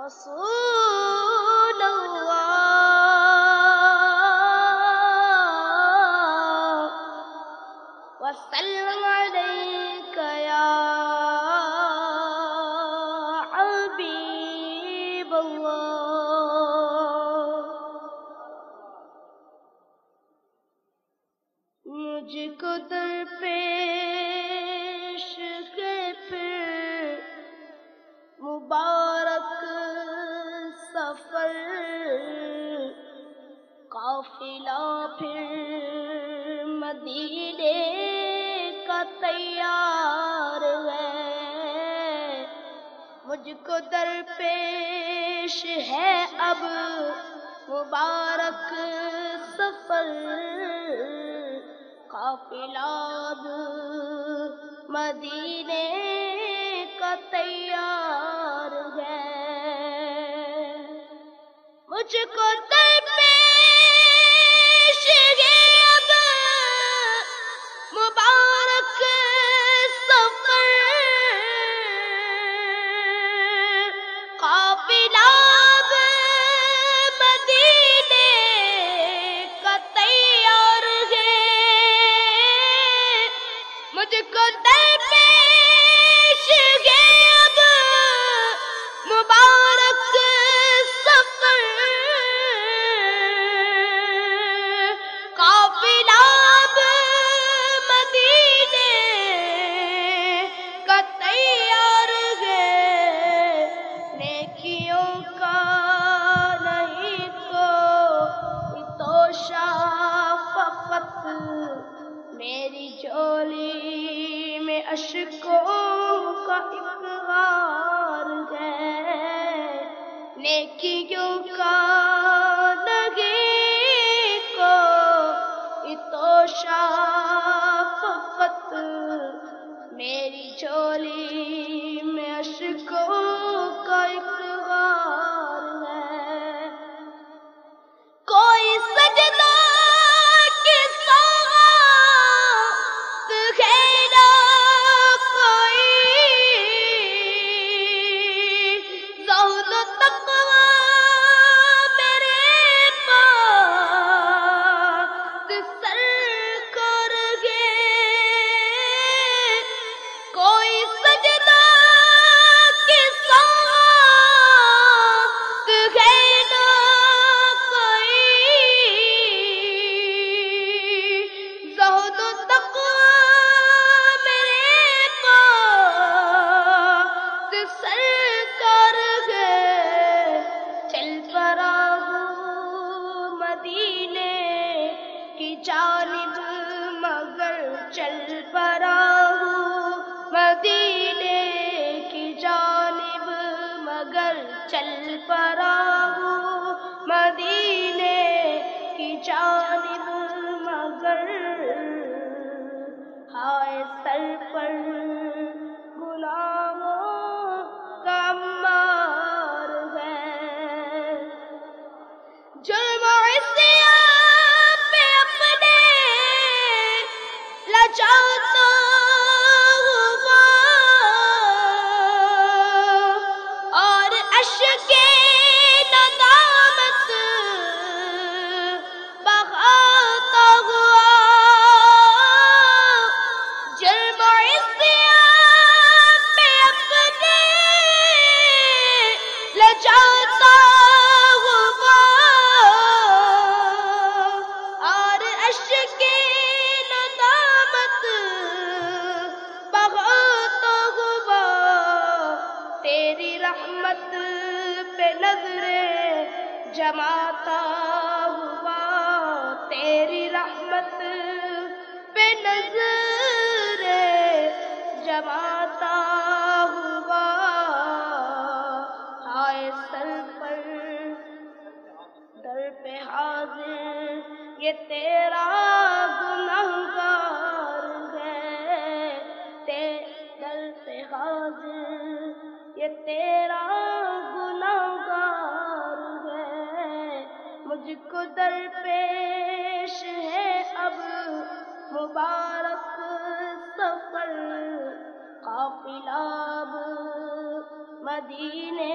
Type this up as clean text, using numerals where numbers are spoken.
رسول اللہ وسلم علیک یا حبیب اللہ۔ مجھ کو درپیش ہے پھر مبارک سفر، قافلہ پھر مدینے کا تیار ہے۔ مجھ کو درپیش ہے اب مبارک سفر، قافلہ اب مدینے کا تیار ہے۔ مجھ کو درپیش ہے اب مبارک سفر، قافلہ اب مدینے کا تیار ہے۔ مجھ کو درپیش ہے اب مبارک سفر، قافلہ اب مدینے کا تیار ہے۔ نیکیوں کا نہیں کوئی توشہ فقط، میری جھولی میں اشکوں کا اقرار ہے۔ نیکیوں کا نہیں کوئی توشہ فقط، میری جھولی میں اشکوں کا اقرار ہے۔ کوئی سجدہ کے ساتھ ہے نہ کوئی زہد و تقویٰ میرے پاس سر کر گے۔ کوئی سجدہ کے ساتھ ہے نہ کوئی زہد و تقویٰ میرے پاس سر کر گے۔ چل پڑا ہوں مدینے کی جانب مگر چل پڑا ہوں مدینے کی جانب مگر چل پڑا ہوں مدینے کی جانب مگر ہائے سر پر گناہوں کا مار ہے۔ جرم و عصیان پہ اپنے لجاتا ہوا اور اشک ندامت بہاتا ہوا۔ جرم و عصیان پہ اپنے لجاتا ہوا اور اشک ندامت بہاتا ہوا۔ تیری رحمت پہ نظریں جماتا ہوا، تیری رحمت پہ نظریں جماتا ہوا۔ ہائے سر پر در پہ حاضر یہ تیرا گنہگار ہے۔ در پہ حاضر یہ تیرا گنہگار ہے۔ مجھ کو درپیش ہے اب مبارک سفر، قافلہ اب مدینے